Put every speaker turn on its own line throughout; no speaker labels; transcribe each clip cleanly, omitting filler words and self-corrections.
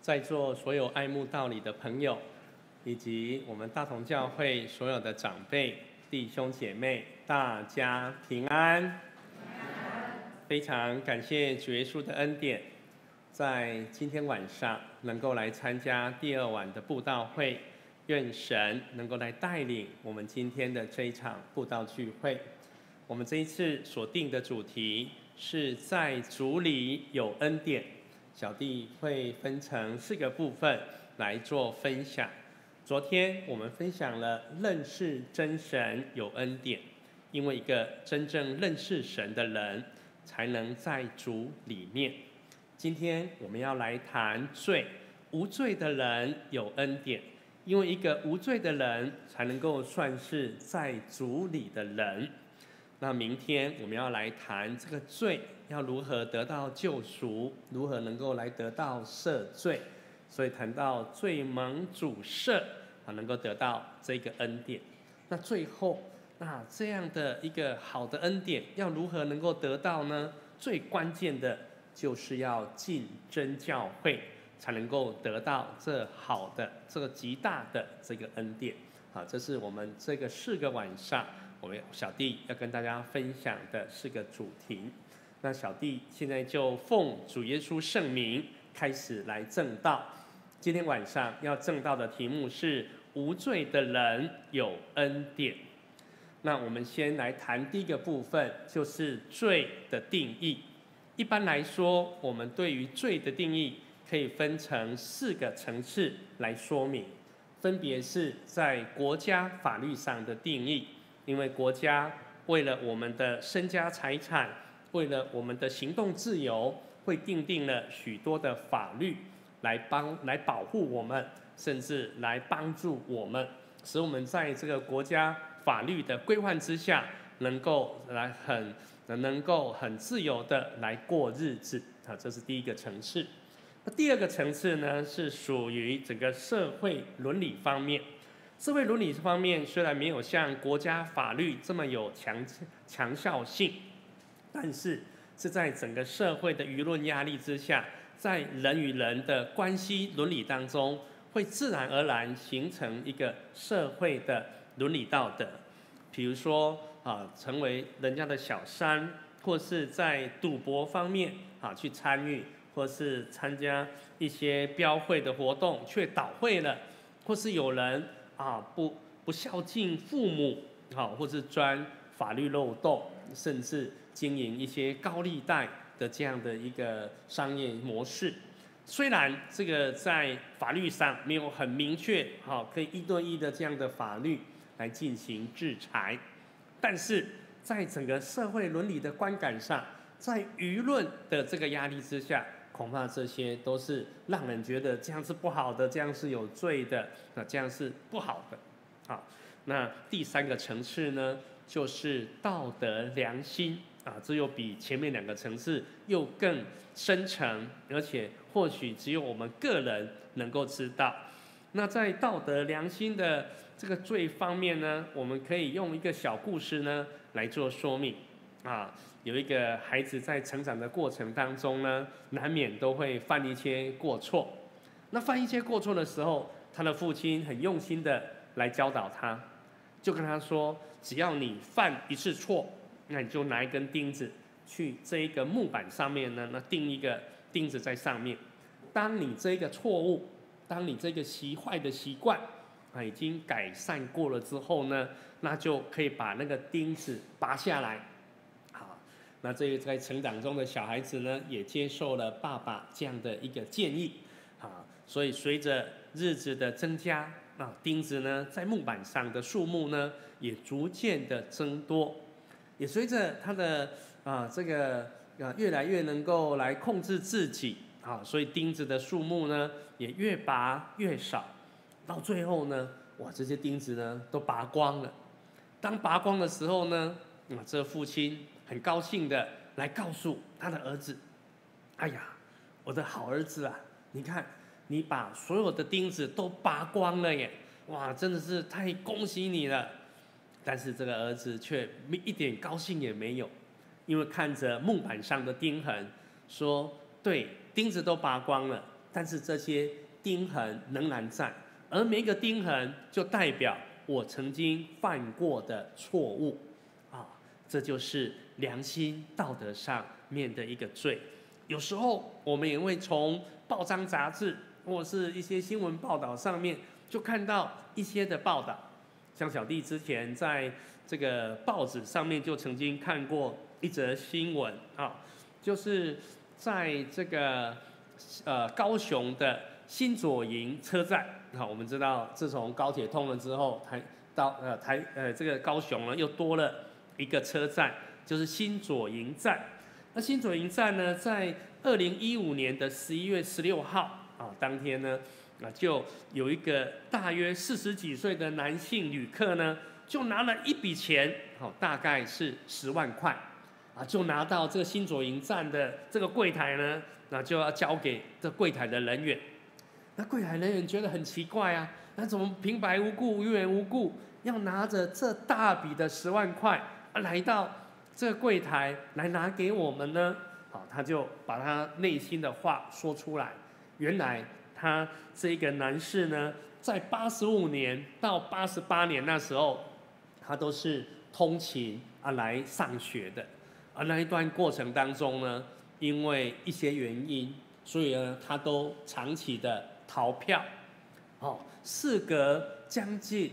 在座所有爱慕道理的朋友，以及我们大同教会所有的长辈、弟兄姐妹，大家平安。非常感谢主耶稣的恩典，在今天晚上能够来参加第二晚的布道会，愿神能够来带领我们今天的这一场布道聚会。我们这一次所定的主题是在主里有恩典，小弟会分成4个部分来做分享。昨天我们分享了认识真神有恩典，因为一个真正认识神的人才能在主里面。今天我们要来谈罪，无罪的人有恩典，因为一个无罪的人才能够算是在主里的人。那明天我们要来谈这个罪要如何得到救赎，如何能够来得到赦罪，所以谈到罪蒙主赦，能够得到这个恩典。那最后，那这样的一个好的恩典要如何能够得到呢？最关键的就是要进真教会，才能够得到这好的、这个极大的这个恩典。这是我们这个4个晚上，我们小弟要跟大家分享的4个主题。那小弟现在就奉主耶稣圣名开始来证道。今天晚上要证道的题目是无罪的人有恩典。那我们先来谈第一个部分，就是罪的定义。一般来说，我们对于罪的定义可以分成4个层次来说明，分别是在国家法律上的定义，因为国家为了我们的身家财产，为了我们的行动自由，会订定了许多的法律来保护我们，甚至来帮助我们，使我们在这个国家法律的规范之下，能够很自由的来过日子。这是第一个层次。那第二个层次呢，是属于整个社会伦理方面。社会伦理方面虽然没有像国家法律这么有强效性，但是在整个社会的舆论压力之下，在人与人的关系伦理当中，会自然而然形成一个社会的伦理道德。比如说成为人家的小三，或是在赌博方面去参与，或是参加一些标会的活动却倒会了，或是有人不孝敬父母，或是钻法律漏洞，甚至经营一些高利贷的这样的一个商业模式。虽然这个在法律上没有很明确可以1对1的这样的法律来进行制裁，但是在整个社会伦理的观感上，在舆论的这个压力之下，恐怕这些都是让人觉得这样是不好的，这样是有罪的，这样是不好的。那第3个层次呢，就是道德良心。这又比前面2个层次又更深层，而且或许只有我们个人能够知道。那在道德良心的这个罪方面呢，我们可以用一个小故事呢来做说明。有一个孩子在成长的过程当中呢，难免都会犯一些过错。那犯一些过错的时候，他的父亲很用心的来教导他，就跟他说，只要你犯1次错，那你就拿一根钉子去这一个木板上面呢，那钉一个钉子在上面。当你这个错误，当你这个坏的习惯已经改善过了之后呢，那就可以把那个钉子拔下来。那这个在成长中的小孩子呢，也接受了爸爸这样的一个建议。所以随着日子的增加，钉子呢在木板上的数目呢也逐渐的增多。也随着他的越来越能够来控制自己，所以钉子的数目呢也越拔越少，到最后呢，这些钉子呢都拔光了。当拔光的时候呢，这父亲很高兴的来告诉他的儿子：“哎呀，我的好儿子啊，你看你把所有的钉子都拔光了耶！真的是太恭喜你了。”但是这个儿子却一点高兴也没有，因为看着木板上的钉痕，说：“对，钉子都拔光了， 但是这些钉痕仍然在，而每一个钉痕就代表我曾经犯过的错误，啊，这就是良心道德上面的一个罪。有时候我们也会从报章杂志或是一些新闻报道上面就看到一些的报道，像小弟之前在这个报纸上面就曾经看过一则新闻啊，就是在这个高雄的新左营车站，好，我们知道自从高铁通了之后，这个高雄呢又多了一个车站，就是新左营站。那新左营站呢，在2015年的11月16号啊，当天呢，就有一个大约40几岁的男性旅客呢，就拿了一笔钱，大概是10万块，就拿到这个新左营站的这个柜台呢，那就要交给这柜台的人员。那柜台人员觉得很奇怪啊，那怎么平白无故、无缘无故要拿着这大笔的10万块来到这个柜台来拿给我们呢？好，他就把他内心的话说出来。原来他这个男士呢，在85年到88年那时候，他都是通勤来上学的。而那一段过程当中呢，因为一些原因，所以呢，他都长期的逃票。事隔将近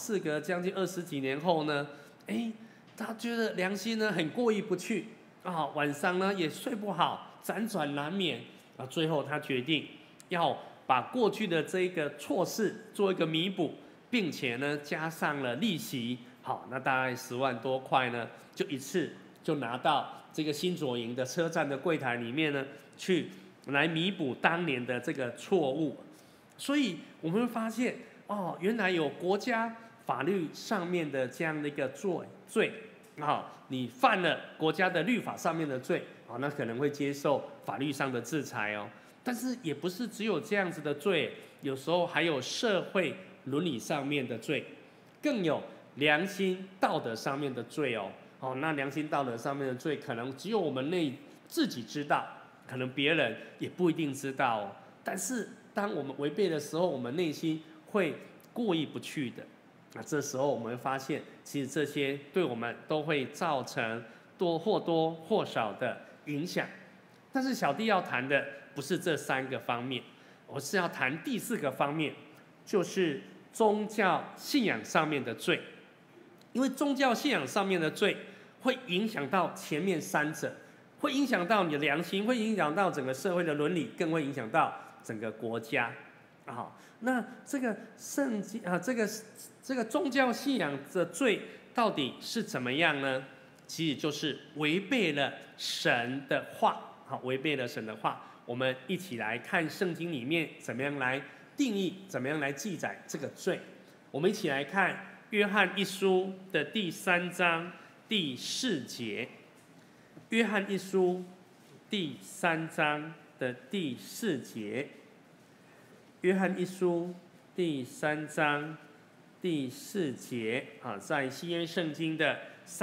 20几年后呢，他觉得良心呢很过意不去啊，晚上呢也睡不好，辗转难眠啊。最后他决定要把过去的这个错事做一个弥补，并且呢加上了利息，好，那大概10万多块呢，就一次就拿到这个新左营的车站的柜台里面呢，去来弥补当年的这个错误。所以我们会发现，原来有国家法律上面的这样的一个罪，你犯了国家的律法上面的罪，那可能会接受法律上的制裁哦。但是也不是只有这样子的罪，有时候还有社会伦理上面的罪，更有良心道德上面的罪哦。那良心道德上面的罪，可能只有我们自己知道，可能别人也不一定知道哦。但是当我们违背的时候，我们内心会过意不去的。那这时候我们会发现，其实这些对我们都会造成或多或少的影响。但是小弟要谈的不是这3个方面，我是要谈第4个方面，就是宗教信仰上面的罪。因为宗教信仰上面的罪会影响到前面3者，会影响到你的良心，会影响到整个社会的伦理，更会影响到整个国家。那这个圣经这个宗教信仰的罪到底是怎么样呢？其实就是违背了神的话。违背了神的话，我们一起来看圣经里面怎么样来定义，怎么样来记载这个罪。我们一起来看约翰一书的第3章第4节。约翰一书第3章的第4节。约翰一书第3章第4节在新约圣经的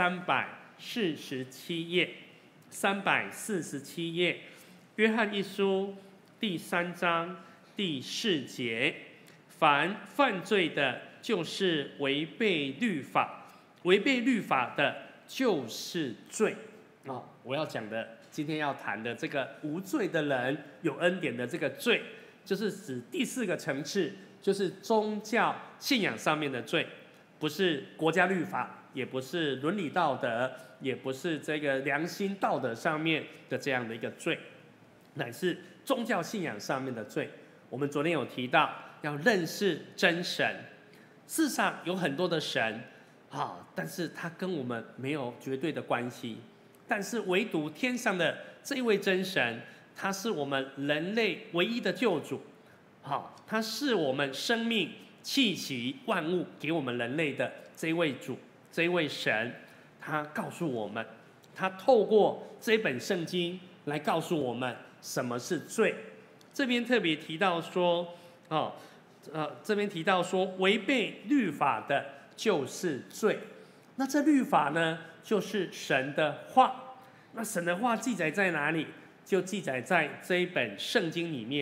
347页，347页，约翰一书第3章第4节，凡犯罪的，就是违背律法，违背律法的，就是罪。我要讲的，今天要谈的这个无罪的人有恩典的这个罪，就是指第4个层次，就是宗教信仰上面的罪，不是国家律法，也不是伦理道德，也不是这个良心道德上面的这样的一个罪，乃是宗教信仰上面的罪。我们昨天有提到要认识真神，世上有很多的神，但是他跟我们没有绝对的关系，但是唯独天上的这一位真神，他是我们人类唯一的救主，他是我们生命气息万物给我们人类的这一位主，这一位神，他告诉我们，他透过这本圣经来告诉我们什么是罪。这边特别提到说，违背律法的就是罪。那这律法呢，就是神的话。那神的话记载在哪里？就记载在这一本圣经里面。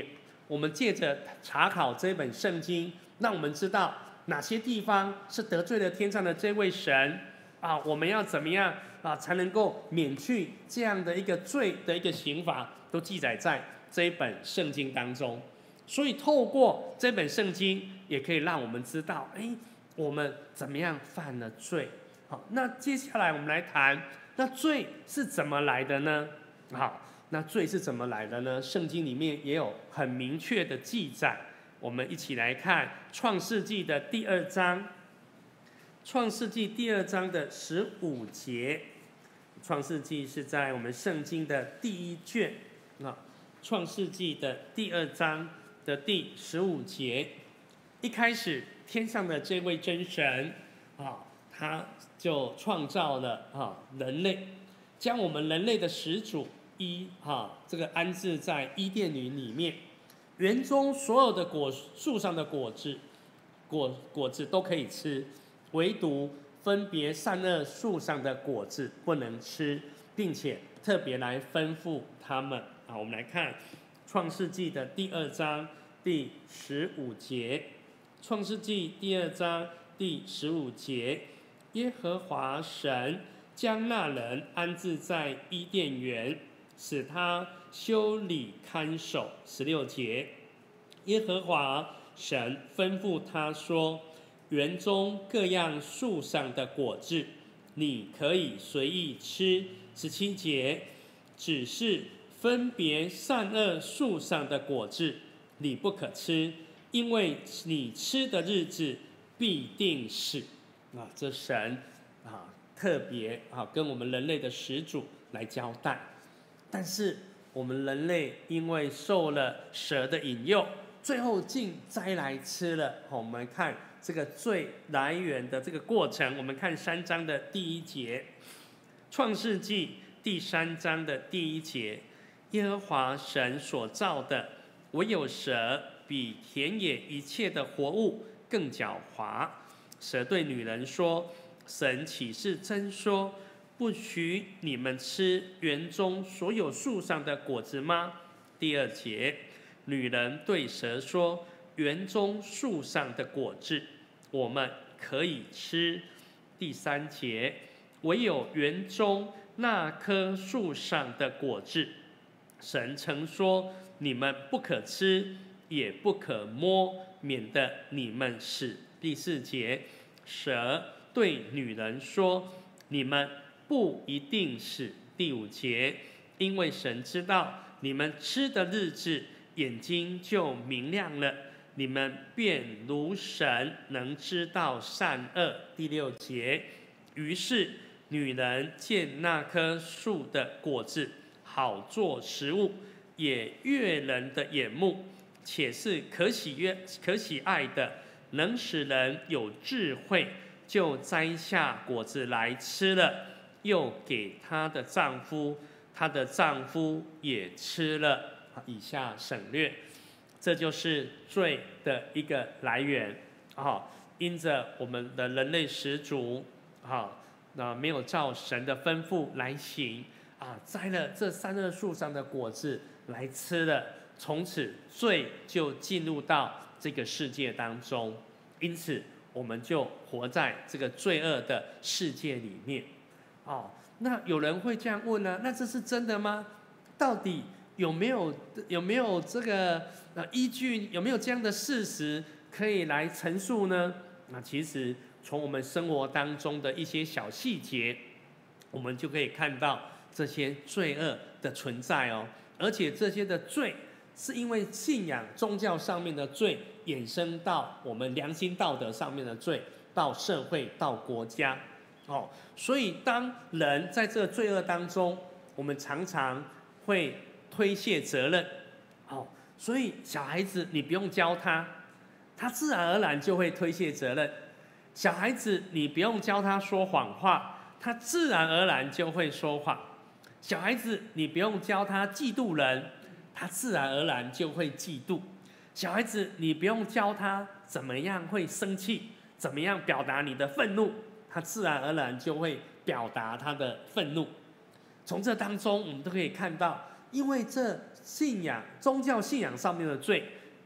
我们借着查考这本圣经，让我们知道哪些地方是得罪了天上的这位神啊，我们要怎么样啊才能够免去这样的一个罪的一个刑罚，都记载在这一本圣经当中。所以透过这本圣经，也可以让我们知道，我们怎么样犯了罪。好，那接下来我们来谈，那罪是怎么来的呢？好，那罪是怎么来的呢？圣经里面也有很明确的记载，我们一起来看创世纪的第2章。创世纪第2章的15节，创世纪是在我们圣经的第1卷啊，创世纪的第2章的第15节，一开始天上的这位真神啊，他就创造了人类，将我们人类的始祖这个安置在伊甸园里面，园中所有的树上的果子都可以吃，唯独分别善恶树上的果子不能吃，并且特别来吩咐他们。我们来看创世纪的第2章第15节。创世纪第2章第15节，耶和华神将那人安置在伊甸园，使他修理看守。16节，耶和华神吩咐他说，园中各样树上的果子你可以随意吃。17节，只是分别善恶树上的果子你不可吃，因为你吃的日子必定死。这神特别跟我们人类的始祖来交代。但是我们人类因为受了蛇的引诱，最后竟摘来吃了。我们看这个罪来源的这个过程，我们看3章的第1节，创世纪第3章的第1节，耶和华神所造的，唯有蛇比田野一切的活物更狡猾。蛇对女人说，神岂是真说，不许你们吃园中所有树上的果子吗？第2节，女人对蛇说，园中树上的果子我们可以吃。第3节，唯有园中那棵树上的果子，神曾说你们不可吃，也不可摸，免得你们死。第4节，蛇对女人说，你们不一定死。第5节，因为神知道你们吃的日子，眼睛就明亮了，你们便如神，能知道善恶。第6节，于是女人见那棵树的果子好做食物，也悦人的眼目，且是可喜爱的，能使人有智慧，就摘下果子来吃了，又给她的丈夫，她的丈夫也吃了。以下省略。这就是罪的一个来源。因着我们的人类始祖没有照神的吩咐来行摘了这善恶树上的果子来吃了，从此罪就进入到这个世界当中，因此我们就活在这个罪恶的世界里面。那有人会这样问呢？那这是真的吗？到底有没有这个依据？有没有这样的事实可以来陈述呢？那其实从我们生活当中的一些小细节，我们就可以看到这些罪恶的存在哦。而且这些的罪是因为信仰宗教上面的罪，衍生到我们良心道德上面的罪，到社会，到国家。所以当人在这个罪恶当中，我们常常会推卸责任。所以小孩子你不用教他，他自然而然就会推卸责任。小孩子你不用教他说谎话，他自然而然就会说谎。小孩子你不用教他嫉妒人，他自然而然就会嫉妒。小孩子你不用教他怎么样会生气，怎么样表达你的愤怒，他自然而然就会表达他的愤怒。从这当中我们都可以看到，因为这宗教信仰上面的罪，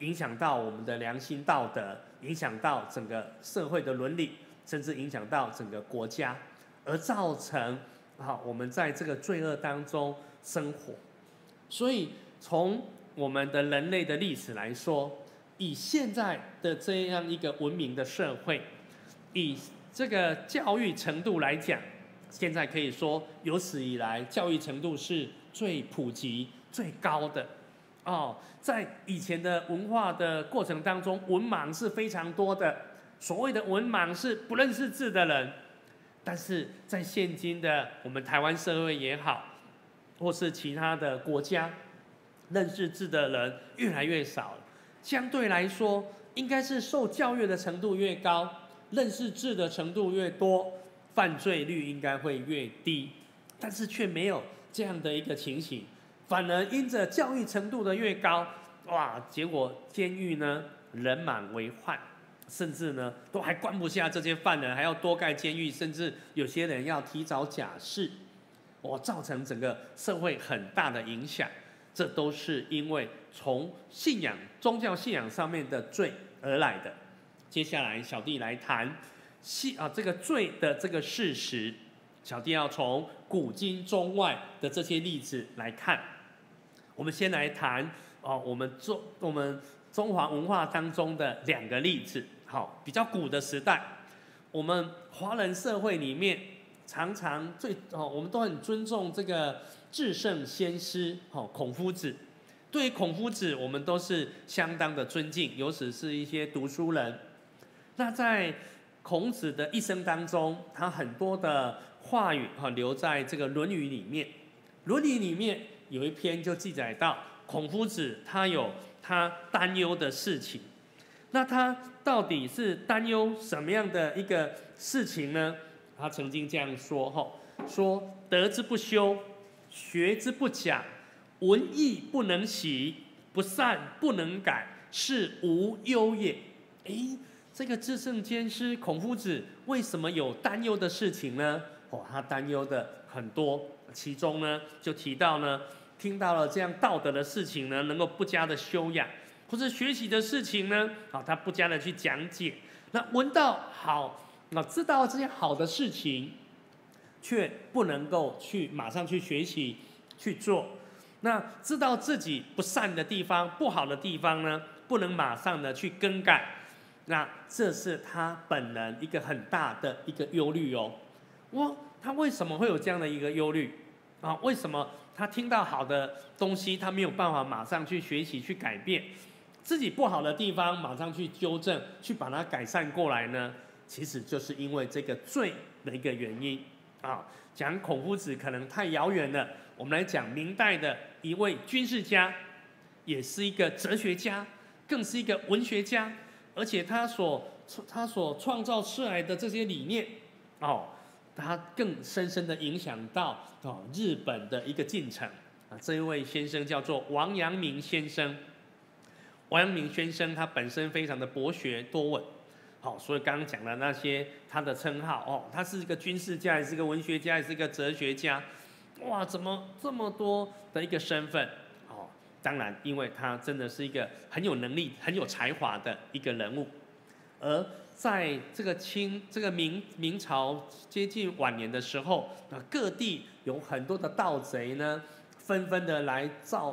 影响到我们的良心道德，影响到整个社会的伦理，甚至影响到整个国家，而造成我们在这个罪恶当中生活。所以从我们的人类的历史来说，以现在的这样一个文明的社会，以这个教育程度来讲，现在可以说有史以来教育程度是最普及、最高的。在以前的文化的过程当中，文盲是非常多的。所谓的文盲是不认识字的人，但是在现今的我们台湾社会也好，或是其他的国家，认识字的人越来越少了。相对来说，应该是受教育的程度越高，认识字的程度越多，犯罪率应该会越低。但是却没有这样的一个情形，反而因着教育程度的越高，结果监狱呢人满为患，甚至呢都还关不下这些犯人，还要多盖监狱，甚至有些人要提早假释，造成整个社会很大的影响。这都是因为从信仰、宗教信仰上面的罪而来的。接下来，小弟来谈这个罪的这个事实。小弟要从古今中外的这些例子来看。我们先来谈我们中华文化当中的2个例子。比较古的时代，我们华人社会里面常常我们都很尊重这个至圣先师孔夫子。对于孔夫子，我们都是相当的尊敬，尤其是一些读书人。那在孔子的一生当中，他很多的话语留在这个《论语》里面。《论语》里面有一篇就记载到，孔夫子他有他担忧的事情。那他到底是担忧什么样的一个事情呢？他曾经这样说：说德之不修，学之不讲，文艺不能习，不善不能改，是无忧也。这个至圣先师孔夫子为什么有担忧的事情呢？他担忧的很多，其中呢就提到呢，听到了这样道德的事情呢，能够不加的修养，或者学习的事情呢，他不加的去讲解。那闻到好，知道这些好的事情，却不能够去马上去学习去做。那知道自己不善的地方、不好的地方呢，不能马上的去更改。那这是他本人一个很大的一个忧虑他为什么会有这样的一个忧虑为什么他听到好的东西，他没有办法马上去学习去改变，自己不好的地方马上去纠正，去把它改善过来呢？其实就是因为这个罪的一个原因讲孔夫子可能太遥远了，我们来讲明代的一位军事家，也是一个哲学家，更是一个文学家。而且他所创造出来的这些理念他更深深的影响到日本的一个进程这一位先生叫做王阳明先生。王阳明先生他本身非常的博学多闻所以刚刚讲的那些他的称号他是一个军事家，也是一个文学家，也是一个哲学家。怎么这么多的一个身份当然，因为他真的是一个很有能力、很有才华的一个人物。而在这个明朝接近晚年的时候，各地有很多的盗贼呢，纷纷的来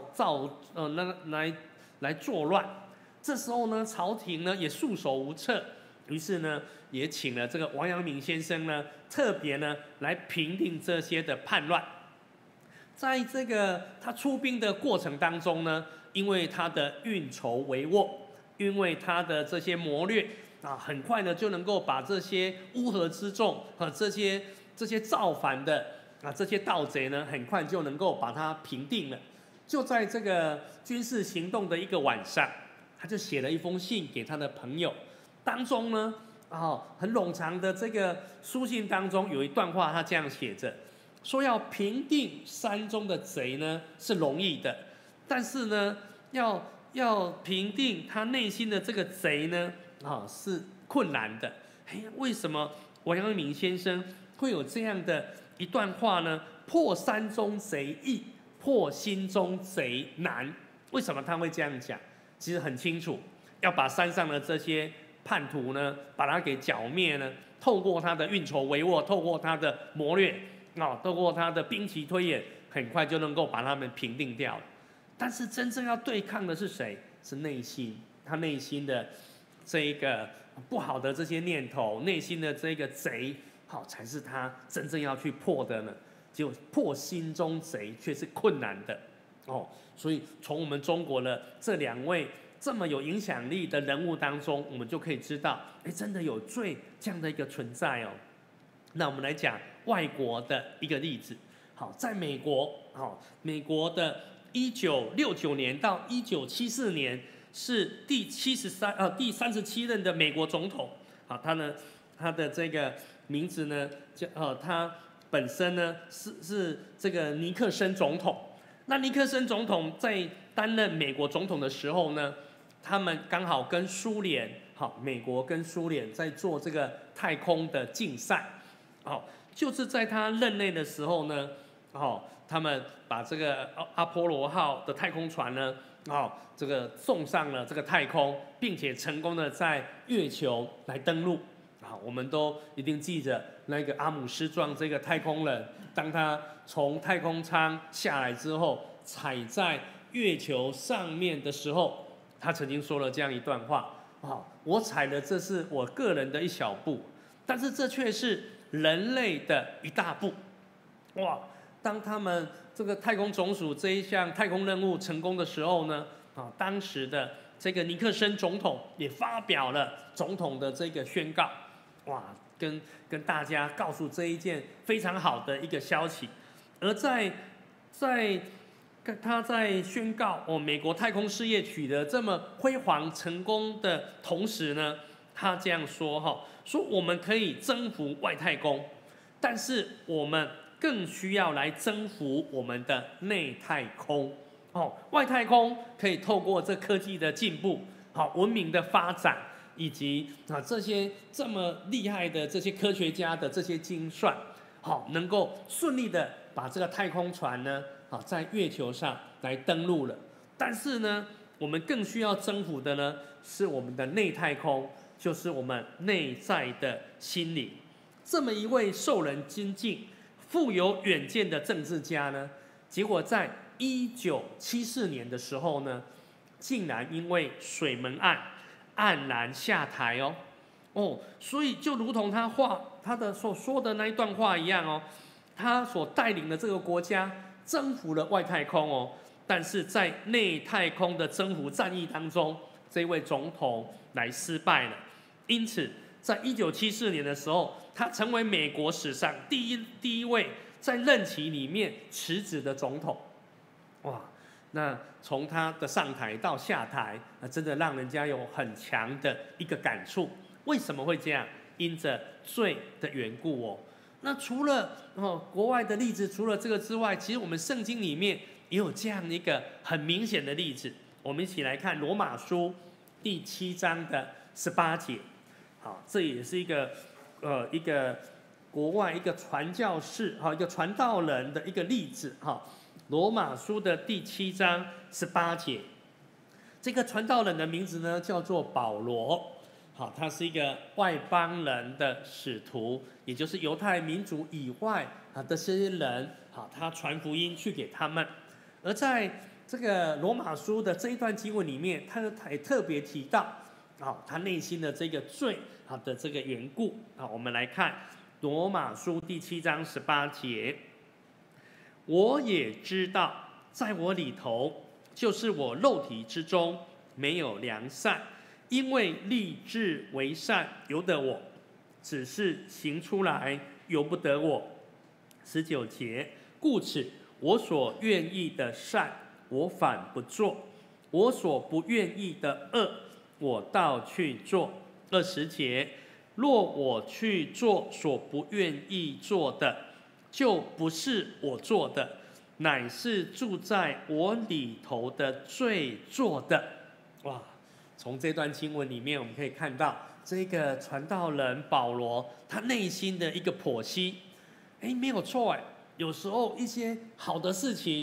来作乱。这时候呢，朝廷呢也束手无策，于是呢也请了这个王阳明先生呢，特别呢来平定这些的叛乱。在这个他出兵的过程当中呢，因为他的运筹帷幄，因为他的这些谋略很快的就能够把这些乌合之众这些造反的这些盗贼呢，很快就能够把他平定了。就在这个军事行动的一个晚上，他就写了一封信给他的朋友，当中呢很冗长的这个书信当中有一段话，他这样写着。说要平定山中的贼呢是容易的，但是呢要平定他内心的这个贼呢是困难的。为什么王阳明先生会有这样的一段话呢？破山中贼易，破心中贼难。为什么他会这样讲？ 其实很清楚，要把山上的这些叛徒呢，把他给剿灭呢，透过他的运筹帷幄，透过他的谋略，透过他的兵棋推演，很快就能够把他们平定掉了。但是真正要对抗的是谁？是内心，他内心的这一个不好的这些念头，内心的这个贼，才是他真正要去破的呢。结果破心中贼却是困难的所以从我们中国的这2位这么有影响力的人物当中，我们就可以知道，真的有罪这样的一个存在那我们来讲外国的一个例子。在美国，美国的1969年到1974年是第37任的美国总统。他的这个名字呢，他本身呢是这个尼克森总统。那尼克森总统在担任美国总统的时候呢，他们刚好跟苏联，美国跟苏联在做这个太空的竞赛。就是在他任内的时候呢，他们把这个阿波罗号的太空船呢，这个送上了这个太空，并且成功的在月球来登陆。我们都一定记着那个阿姆斯壮这个太空人，当他从太空舱下来之后，踩在月球上面的时候，他曾经说了这样一段话：我踩的这是我个人的一小步，但是这却是人类的一大步。当他们这个太空总署这一项太空任务成功的时候呢，当时的这个尼克森总统也发表了总统的这个宣告。跟大家告诉这一件非常好的一个消息。而他在宣告美国太空事业取得这么辉煌成功的同时呢，他这样说说我们可以征服外太空，但是我们更需要来征服我们的内太空。外太空可以透过这科技的进步，文明的发展，以及这些这么厉害的这些科学家的这些精算，能够顺利的把这个太空船呢，在月球上来登陆了。但是呢，我们更需要征服的呢，是我们的内太空，就是我们内在的心灵。这么一位受人尊敬、富有远见的政治家呢，结果在1974年的时候呢，竟然因为水门案黯然下台所以就如同他的所说的那一段话一样他所带领的这个国家征服了外太空但是在内太空的征服战役当中，这位总统来失败了。因此，在1974年的时候，他成为美国史上第一位在任期里面辞职的总统。那从他的上台到下台，真的让人家有很强的一个感触。为什么会这样？因着罪的缘故那除了国外的例子，除了这个之外，其实我们圣经里面也有这样一个很明显的例子。我们一起来看罗马书第7章的18节。这也是一个国外一个传教士一个传道人的一个例子罗马书的第7章18节，这个传道人的名字呢叫做保罗。他是一个外邦人的使徒，也就是犹太民族以外的这些人，他传福音去给他们。而在这个罗马书的这一段经文里面，他也特别提到他内心的这个罪的这个缘故。我们来看罗马书第7章18节。我也知道，在我里头，就是我肉体之中没有良善，因为立志为善由得我，只是行出来由不得我。19节，故此我所愿意的善，我反不做；我所不愿意的恶，我倒去做。20节，若我去做所不愿意做的，就不是我做的，乃是住在我里头的罪做的。从这段经文里面，我们可以看到这个传道人保罗他内心的一个剖析。没有错有时候一些好的事情，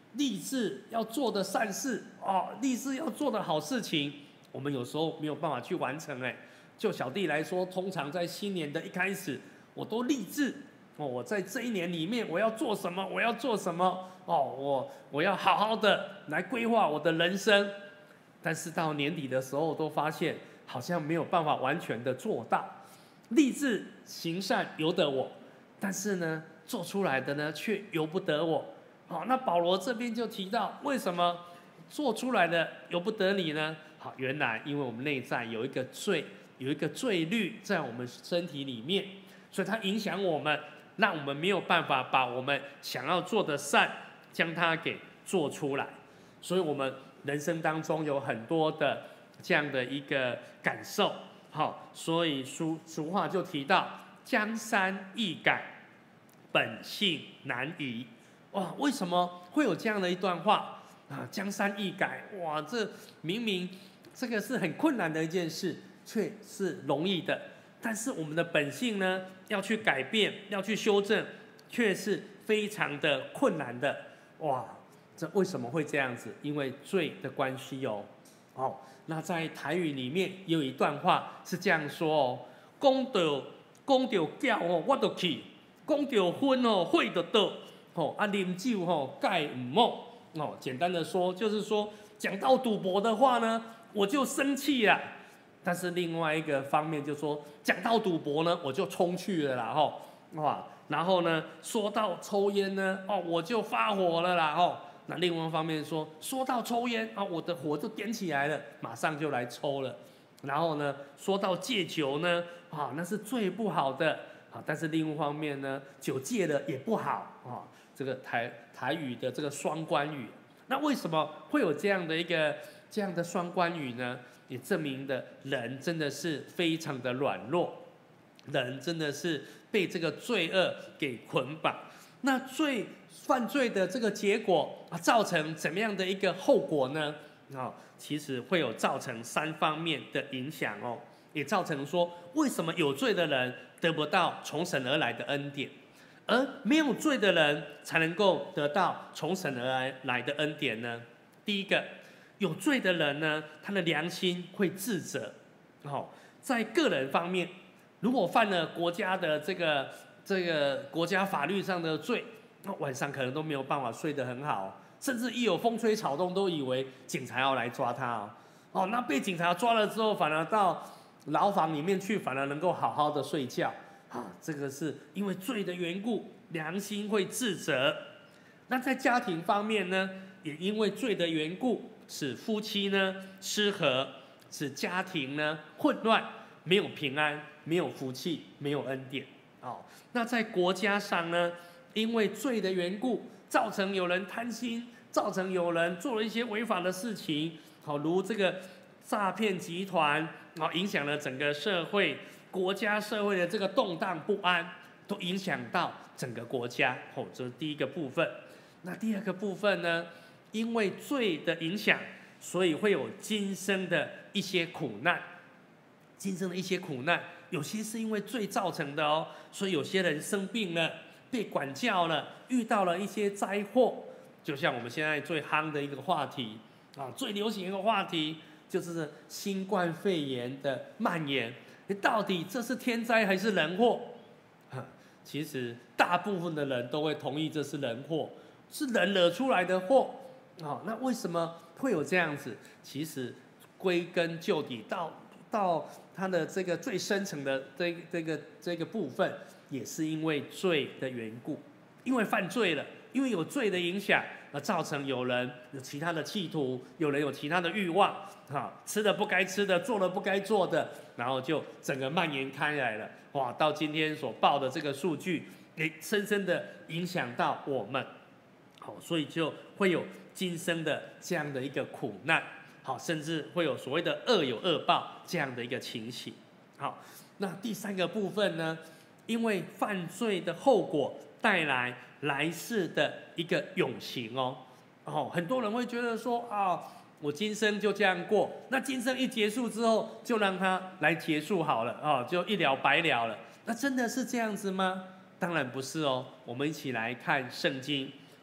立志要做的善事哦，立志要做的好事情，我们有时候没有办法去完成哎。就小弟来说，通常在新年的一开始，我都立志哦，我在这一年里面我要做什么，我要做什么哦，我要好好的来规划我的人生。但是到年底的时候，都发现好像没有办法完全的做到。立志行善由得我，但是呢，做出来的呢却由不得我。好，那保罗这边就提到，为什么做出来的由不得你呢？好，原来因为我们内在有一个罪，有一个罪律在我们身体里面，所以它影响我们，让我们没有办法把我们想要做的善将它给做出来。所以我们人生当中有很多的这样的一个感受。好，所以俗话就提到江山易改，本性难移。哇，为什么会有这样的一段话啊？江山易改，哇，这明明这个是很困难的一件事，却是容易的。但是我们的本性呢，要去改变，要去修正，却是非常的困难的。哇，这为什么会这样子？因为罪的关系哦。好，那在台语里面也有一段话是这样说哦：讲到饺哦，我就去；讲到婚哦，会就倒。哦，啊，啉酒哦，戒唔好。哦，简单的说，就是说，讲到赌博的话呢，我就生气了。但是另外一个方面就说，讲到赌博呢，我就冲去了啦，吼，哇，然后呢，说到抽烟呢，哦，我就发火了啦，吼。那另外一方面说到抽烟啊，我的火就点起来了，马上就来抽了。然后呢，说到戒酒呢，啊，那是最不好的啊。但是另外一方面呢，酒戒了也不好啊。这个台语的这个双关语，那为什么会有这样的双关语呢？也证明的人真的是非常的软弱，人真的是被这个罪恶给捆绑。那犯罪的这个结果啊，造成怎么样的一个后果呢？啊，其实会有造成3方面的影响哦，也造成说为什么有罪的人得不到从神而来的恩典，而没有罪的人才能够得到从神而来的恩典呢？第一个，有罪的人呢，他的良心会自责。好，在个人方面，如果犯了国家的这个国家法律上的罪，那晚上可能都没有办法睡得很好，甚至一有风吹草动，都以为警察要来抓他哦。那被警察抓了之后，反而到牢房里面去，反而能够好好的睡觉啊。这个是因为罪的缘故，良心会自责。那在家庭方面呢，也因为罪的缘故，使夫妻呢失和，使家庭呢混乱，没有平安，没有福气，没有恩典。哦，那在国家上呢，因为罪的缘故，造成有人贪心，造成有人做了一些违法的事情，好，如这个诈骗集团，好，影响了整个社会、国家社会的这个动荡不安，都影响到整个国家。哦，这是第一个部分。那第二个部分呢？因为罪的影响，所以会有今生的一些苦难。今生的一些苦难，有些是因为罪造成的哦。所以有些人生病了，被管教了，遇到了一些灾祸。就像我们现在最夯的一个话题啊，最流行一个话题，就是新冠肺炎的蔓延。到底这是天灾还是人祸？其实大部分的人都会同意这是人祸，是人惹出来的祸。那为什么会有这样子？其实归根究底到它的这个最深层的这个部分，也是因为罪的缘故，因为犯罪了，因为有罪的影响，而造成有人有其他的企图，有人有其他的欲望，吃了不该吃的，做了不该做的，然后就整个蔓延开来了。哇，到今天所报的这个数据，也深深的影响到我们。好，所以就会有今生的这样的一个苦难，好，甚至会有所谓的恶有恶报这样的一个情形。好，那第3个部分呢，因为犯罪的后果带来世的一个永刑哦。很多人会觉得说啊，我今生就这样过，那今生一结束之后，就让它来结束好了就一了百了了。那真的是这样子吗？当然不是哦。我们一起来看圣经。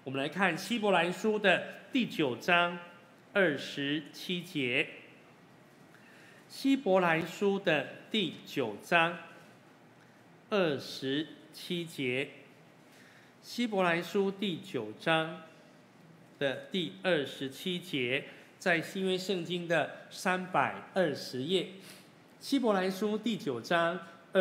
我们来看希伯来书的第9章27节。希伯来书的第9章27节。希伯来书第9章的第27节，在新约圣经的320页。希伯来书第9章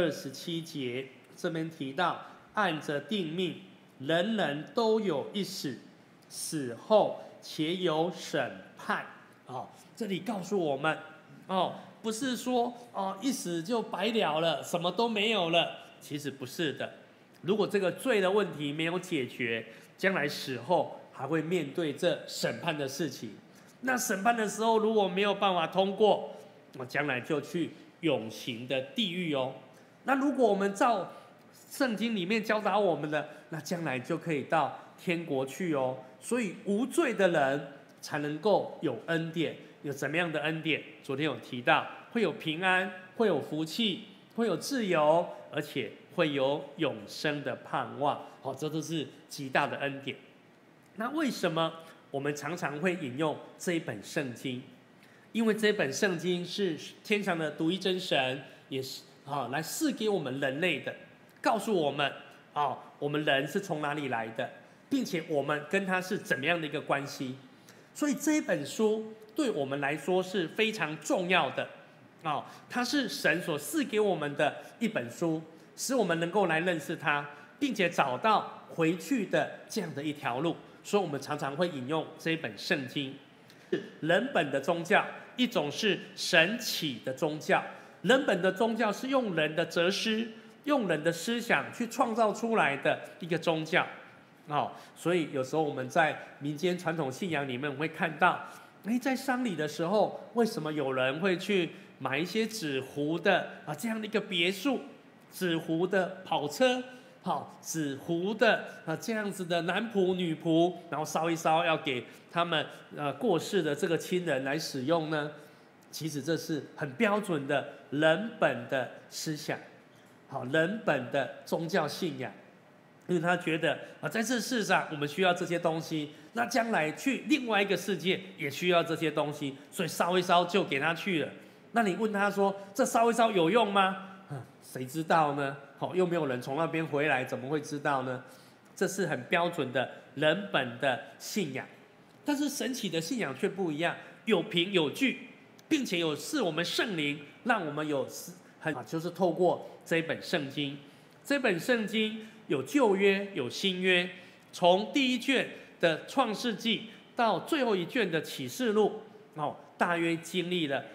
27节，这边提到，按着定命，人人都有一死，死后且有审判。这里告诉我们，不是说一死就白了了，什么都没有了。其实不是的，如果这个罪的问题没有解决，将来死后还会面对这审判的事情。那审判的时候，如果没有办法通过，将来就去永刑的地狱哦。那如果我们照圣经里面教导我们的，那将来就可以到天国去哦。所以无罪的人才能够有恩典。有怎么样的恩典？昨天有提到，会有平安，会有福气，会有自由，而且会有永生的盼望。这都是极大的恩典。那为什么我们常常会引用这一本圣经？因为这本圣经是天上的独一真神，也是来赐给我们人类的，告诉我们我们人是从哪里来的，并且我们跟他是怎么样的一个关系。所以这一本书对我们来说是非常重要的它是神所赐给我们的一本书，使我们能够来认识他，并且找到回去的这样的一条路。所以我们常常会引用这一本圣经。人本的宗教，一种是神启的宗教。人本的宗教是用人的哲思、用人的思想去创造出来的一个宗教所以有时候我们在民间传统信仰里面，我们会看到在丧礼的时候，为什么有人会去买一些纸糊的这样的一个别墅，纸糊的跑车，纸糊的这样子的男仆女仆，然后烧一烧，要给他们过世的这个亲人来使用呢？其实这是很标准的人本的思想，人本的宗教信仰。因为他觉得在这世上我们需要这些东西，那将来去另外一个世界也需要这些东西，所以烧一烧就给他去了。那你问他说，这烧一烧有用吗？谁知道呢？又没有人从那边回来，怎么会知道呢？这是很标准的人本的信仰。但是神启的信仰却不一样，有凭有据，并且有赐我们圣灵，让我们有就是透过这一本圣经。这本圣经有旧约有新约，从第一卷的创世纪到最后一卷的启示录大约经历了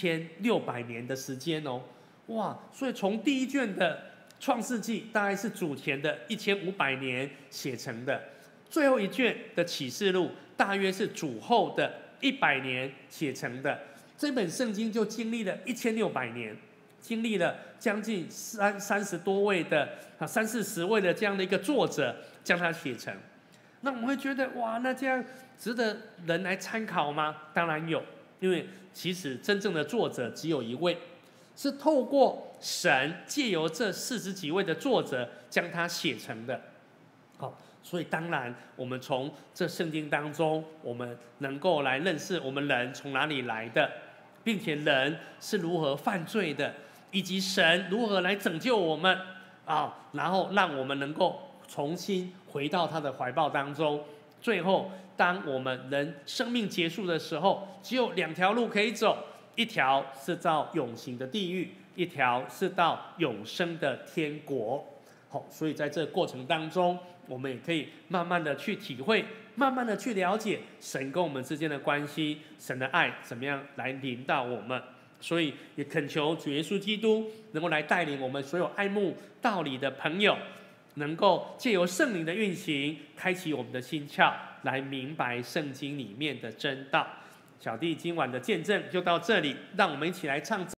1600年的时间所以从第一卷的创世纪大概是主前的1500年写成的，最后一卷的启示录大约是主后的100年写成的。这本圣经就经历了1600年，经历了将近30多位的30-40位的这样的一个作者将它写成。那我们会觉得那这样值得人来参考吗？当然有，因为其实真正的作者只有一位，是透过神借由这40几位的作者将它写成的。所以当然我们从这圣经当中，我们能够来认识我们人从哪里来的，并且人是如何犯罪的，以及神如何来拯救我们然后让我们能够重新回到他的怀抱当中。最后当我们人生命结束的时候，只有2条路可以走，一条是到永刑的地狱，一条是到永生的天国。所以在这个过程当中，我们也可以慢慢的去体会，慢慢的去了解神跟我们之间的关系，神的爱怎么样来临到我们。所以也恳求主耶稣基督能够来带领我们所有爱慕道理的朋友，能够借由圣灵的运行，开启我们的心窍，来明白圣经里面的真道。小弟今晚的见证就到这里，让我们一起来唱